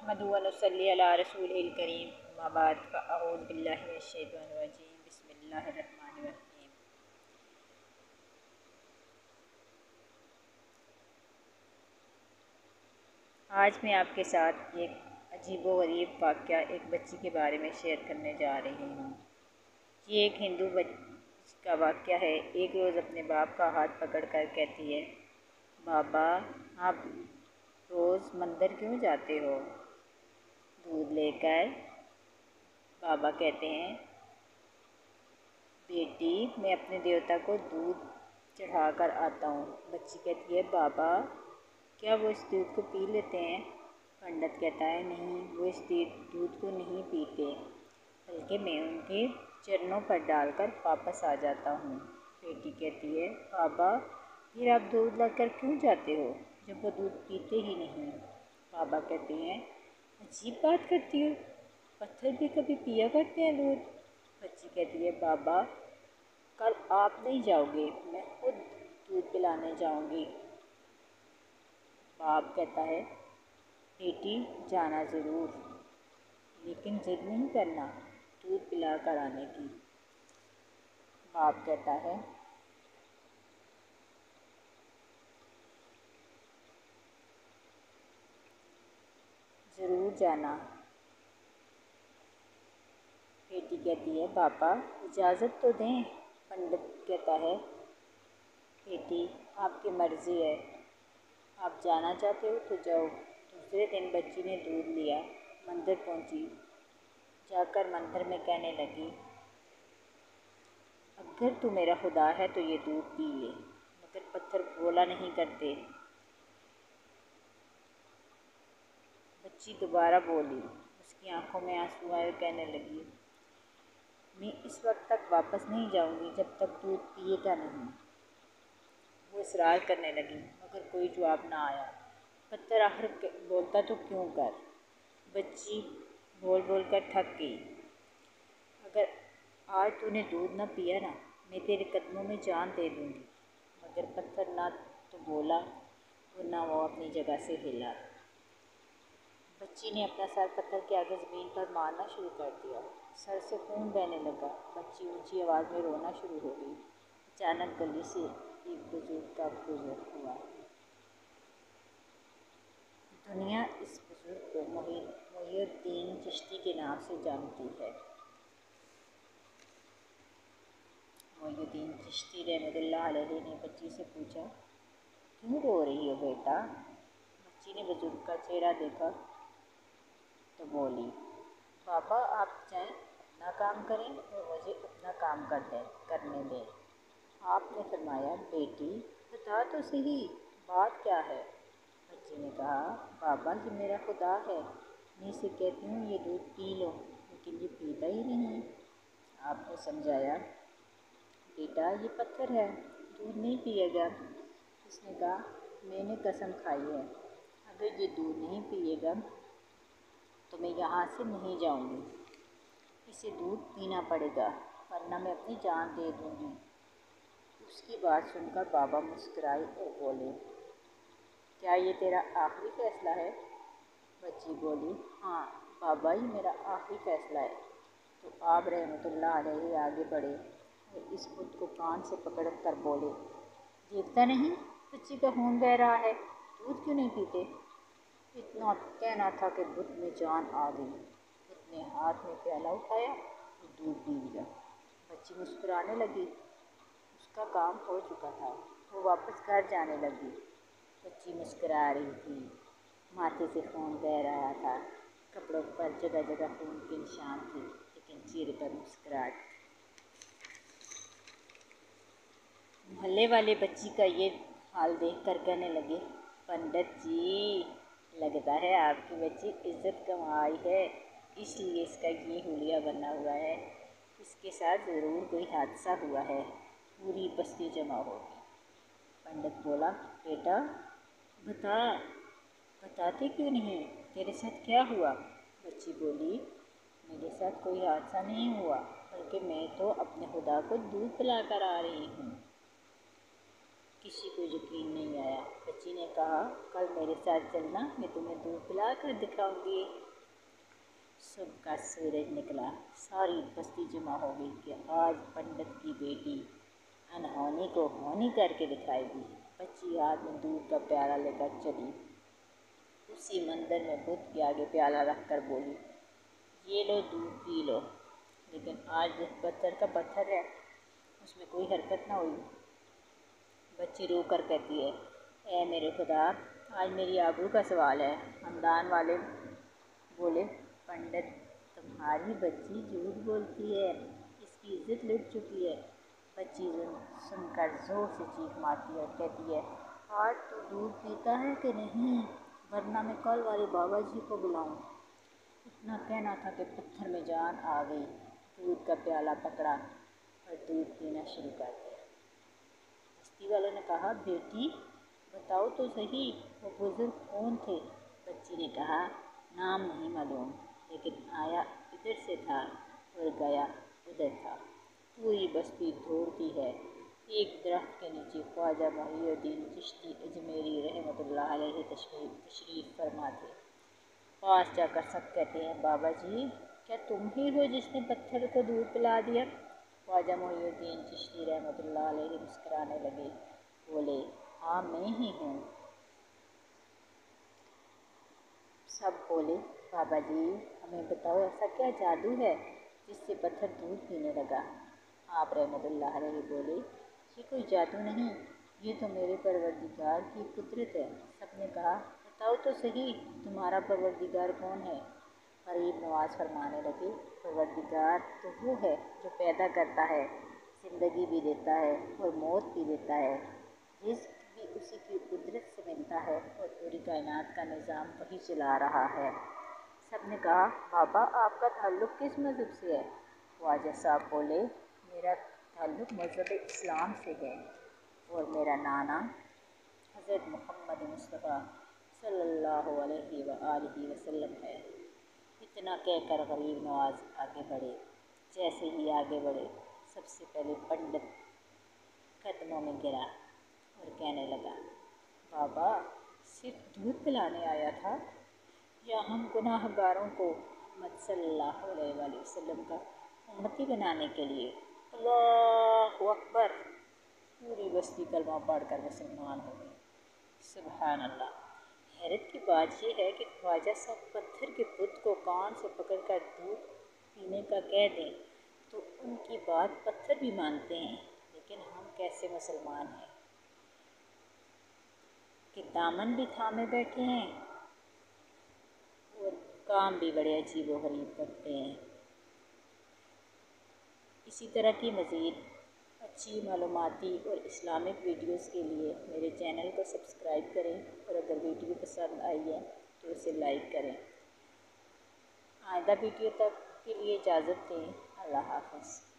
نحمدہ و نصلی علی رسولہ الکریم اما بعد فاعوذ باللہ من الشیطان الرجیم بسم اللہ الرحمن الرحیم۔ آج میں آپ کے ساتھ ایک عجیب و غریب واقعہ ایک بچی کے بارے میں شیئر کرنے جا رہی ہوں۔ یہ ایک ہندو بچی کا واقعہ ہے۔ ایک روز اپنے باپ کا ہاتھ پکڑ کر کہتی ہے، بابا آپ روز مندر کیوں جاتے ہو دودھ لے کر؟ بابا کہتے ہیں، بیٹی میں اپنے دیوتا کو دودھ چڑھا کر آتا ہوں۔ بچی کہتی ہے، بابا کیا وہ اس دودھ کو پی لیتے ہیں؟ پنڈت کہتا ہے، نہیں، وہ اس دودھ کو نہیں پیتے، بلکہ میں ان کے چرنوں پر ڈال کر واپس آ جاتا ہوں۔ بیٹی کہتی ہے، بابا پھر آپ دودھ لا کر کیوں جاتے ہو جب وہ دودھ پیتے ہی نہیں؟ بابا کہتے ہیں، عجیب بات کرتی ہو، پتھر بھی کبھی پیا کرتے ہیں دودھ؟ بچی کہتی ہے، بابا کل آپ نہیں جاؤ گے، میں خود دودھ پلانے جاؤں گی۔ باپ کہتا ہے، بیٹی جانا ضرور، لیکن ضد نہیں کرنا دودھ پلا کر آنے کی۔ باپ کہتا ہے، ضرور جانا۔ بیٹی کہتی ہے، پاپا اجازت تو دیں۔ پنڈت کہتا ہے، بیٹی آپ کی مرضی ہے، آپ جانا چاہتے ہو تو جاؤ۔ دوسرے دن بچی نے دودھ لیا، مندر پہنچی، جا کر مندر میں کہنے لگی، اگر تو میرا خدا ہے تو یہ دودھ پی لے، مگر پتھر بولا نہیں کرتے۔ بچی دوبارہ بولی، اس کی آنکھوں میں آنسو آئے اور کہنے لگی، میں اس وقت تک واپس نہیں جاؤں گی جب تک دودھ پیے گا نہیں۔ وہ اصرار کرنے لگی، مگر کوئی جواب نہ آیا۔ پتھر آخر بولتا تو کیوں کر؟ بچی بول بول کر تھک گئی۔ اگر آج تو نے دودھ نہ پیا نا، میں تیرے قدموں میں جان دے دوں گی۔ مگر پتھر نہ تو بولا اور نہ وہ اپنی جگہ سے ہلا۔ بچی نے اپنا سر پتھر کے آگے زمین پر مارنا شروع کر دیا، سر سے خون بہنے لگا۔ بچی اونچی آواز میں رونا شروع ہو گئی۔ اچانک گلی سے ایک بزرگ کا گزر ہوا۔ دنیا اس بزرگ کو محی الدین چشتی کے نام سے جانتی ہے۔ محی الدین چشتی رحمۃ اللہ علیہ نے بچی سے پوچھا، کیوں رو رہی ہو بیٹا؟ بچی نے بزرگ کا چہرہ دیکھا تو بولی، بابا آپ جائیں اپنا کام کریں اور مجھے اپنا کام کرنے دیں۔ آپ نے فرمایا، بیٹی بتا تو صحیح بات کیا ہے؟ بچی نے کہا، بابا یہ میرا خدا ہے، میں اسے کہتی ہوں یہ دودھ پی لو، لیکن یہ پیتا ہی نہیں۔ آپ نے سمجھایا، بیٹا یہ پتھر ہے، دودھ نہیں پیے گا۔ اس نے کہا، میں نے قسم کھائی ہے، اگر یہ دودھ نہیں پیے گا تو میں یہاں سے نہیں جاؤں گی، اسے دودھ پینا پڑے گا ورنہ میں اپنی جان دے دوں گی۔ اس کی بات سن کر بابا مسکرائے اور بولے، کیا یہ تیرا آخری فیصلہ ہے؟ بچی بولی، ہاں بابا یہ میرا آخری فیصلہ ہے۔ تو آپ رحمۃ اللہ علیہ آگے بڑھے اور اس بت کو کان سے پکڑ کر بولے، دیکھتا نہیں بچی کا خون بہہ رہا ہے، دودھ کیوں نہیں پیتے؟ اتنا کہنا تھا کہ بت میں جان آ گئی۔ بت نے ہاتھ میں پیالہ اٹھایا اور دودھ پی لیا۔ بچی مسکرانے لگی، اس کا کام ہو چکا تھا، وہ واپس گھر جانے لگی۔ بچی مسکرا رہی تھی، ماتھے سے خون بہہ رہا تھا، کپڑوں پر جگہ جگہ خون کے نشان تھے، لیکن چہرے پر مسکراہٹ تھی۔ محلے والے بچی کا یہ حال دیکھ کر کہنے لگے، پنڈت جی لگتا ہے آپ کی بچی عزت کمائی ہے، اس لیے اس کا یہ حلیہ بنا ہوا ہے، اس کے ساتھ ضرور کوئی حادثہ ہوا ہے۔ پوری بستی جمع ہو گئی۔ پنڈت بولا، بیٹا بتاتے کیوں نہیں، تیرے ساتھ کیا ہوا؟ بچی بولی، میرے ساتھ کوئی حادثہ نہیں ہوا، بلکہ میں تو اپنے خدا کو دودھ پلا کر آ رہی ہوں۔ किसी को यकीन नहीं आया। बच्ची ने कहा, कल मेरे साथ चलना, मैं तुम्हें दूध पिला कर दिखाऊंगी। सुबह का सूरज निकला, सारी बस्ती जमा हो गई कि आज पंडित की बेटी अनहोनी को होनी करके दिखाएगी। बच्ची हाथ में दूध का प्याला लेकर चली। उसी मंदिर में बुद्ध के आगे प्याला रख कर बोली, ये लो दूध पी लो। लेकिन आज जिस पत्थर का पत्थर है उसमें कोई हरकत ना हुई। बच्ची रो कर कहती है, ऐ मेरे खुदा, आज मेरी आबरू का सवाल है। खानदान वाले बोले, पंडित तुम्हारी बच्ची झूठ बोलती है, इसकी इज्जत लुट चुकी है। बच्ची सुनकर जोर से चीख मारती है और कहती है, आज तू दूध पीता है कि नहीं, वरना मैं कल वाले बाबा जी को बुलाऊं। इतना कहना था कि पत्थर में जान आ गई। दूध का प्याला पकड़ा और दूध पीना शुरू कर दिया। बस्ती वालों ने कहा, बेटी बताओ तो सही, वो बुजुर्ग कौन थे? बच्ची ने कहा, नाम नहीं मालूम, लेकिन आया इधर से था और गया उधर था। पूरी बस्ती दौड़ती है। एक दरख्त के नीचे ख्वाजा मुहीउद्दीन चिश्ती अजमेरी रहमतुल्लाह अलैहि तशरीफ़ फरमा थे। पास जाकर सब कहते हैं, बाबा जी क्या तुम ही हो जिसने पत्थर को दूध पिला दिया? ख्वाजा मुहीउद्दीन चिश्ती रहमतुल्लाह अलैहि मुस्कुराने लगे, बोले, हाँ मैं ही हूँ। सब बोले, बाबा जी हमें बताओ ऐसा क्या जादू है जिससे पत्थर दूध पीने लगा? आप रहमतुल्लाह अलैहि बोले, ये कोई जादू नहीं, ये तो मेरे परवरदिगार की कुदरत है। सबने कहा, बताओ तो सही, तुम्हारा परवरदिगार कौन है? गरीब नवाज फरमाने लगे, परवरदिगार तो वो है जो पैदा करता है, ज़िंदगी भी देता है और मौत भी देता है। रिज़्क़ भी उसी की कुदरत से मिलता है और पूरी कायनात का निज़ाम वही चला रहा है। सब ने कहा, बाबा आपका ताल्लुक़ किस मज़हब से है? ख्वाजा साहब बोले, मेरा ताल्लुक़ मज़हब इस्लाम से है और मेरा नाना हज़रत मोहम्मद मुस्तफ़ा सल्लल्लाहु अलैहि वसल्लम है। इतना कहकर गरीब नवाज आगे बढ़े। जैसे ही आगे बढ़े, सबसे पहले पंडित कदमों में गिरा और कहने लगा, बाबा सिर्फ दूध पिलाने आया था या हम गुनाहगारों को मोहम्मद सल्लल्लाहु अलैहि वसल्लम का उम्मती बनाने के लिए? अल्लाहु अकबर! पूरी बस्ती कलमा पढ़कर मुसलमान हो गई। सुभान अल्लाह! हैरत की बात यह है कि ख्वाजा साहब पत्थर के बुत को कान से पकड़कर दूध पीने का कह दें तो उनकी बात पत्थर भी मानते हैं, लेकिन हम कैसे मुसलमान हैं कि दामन भी थामे बैठे हैं और काम भी बड़े अजीब व गरीब करते हैं। इसी तरह की मज़ीद अच्छी मालूमाती और इस्लामिक वीडियोस के लिए मेरे चैनल को सब्सक्राइब करें और अगर वीडियो पसंद आई है तो उसे लाइक करें। आइंदा वीडियो तक के लिए इजाज़त दें। अल्लाह हाफ़िज़।